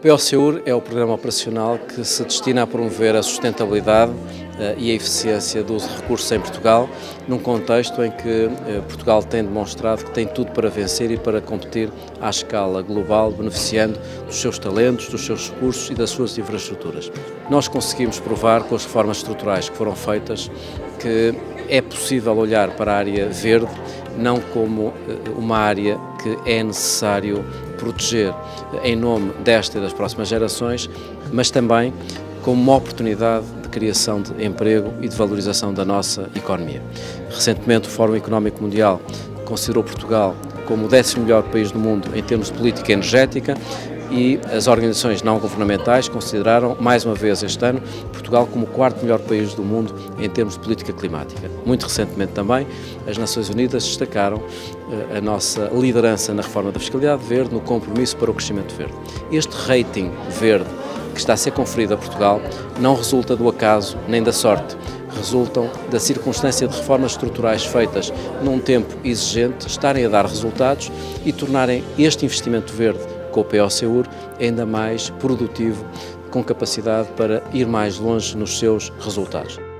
POSEUR é o programa operacional que se destina a promover a sustentabilidade e a eficiência do uso de recursos em Portugal, num contexto em que Portugal tem demonstrado que tem tudo para vencer e para competir à escala global, beneficiando dos seus talentos, dos seus recursos e das suas infraestruturas. Nós conseguimos provar com as reformas estruturais que foram feitas que é possível olhar para a área verde não como uma área que é necessário proteger em nome desta e das próximas gerações, mas também como uma oportunidade de criação de emprego e de valorização da nossa economia. Recentemente, o Fórum Económico Mundial considerou Portugal como o 10º melhor país do mundo em termos de política energética e as organizações não governamentais consideraram, mais uma vez este ano, Portugal como o 4º melhor país do mundo em termos de política climática. Muito recentemente também, as Nações Unidas destacaram a nossa liderança na reforma da fiscalidade verde, no compromisso para o crescimento verde. Este rating verde que está a ser conferido a Portugal não resulta do acaso nem da sorte, resultam da circunstância de reformas estruturais feitas num tempo exigente, estarem a dar resultados e tornarem este investimento verde com o POSEUR ainda mais produtivo, com capacidade para ir mais longe nos seus resultados.